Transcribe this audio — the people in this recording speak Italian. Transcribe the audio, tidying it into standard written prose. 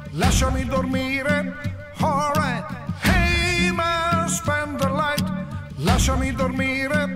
lasciami dormire, alright. Hey man, spend the light, lasciami dormire,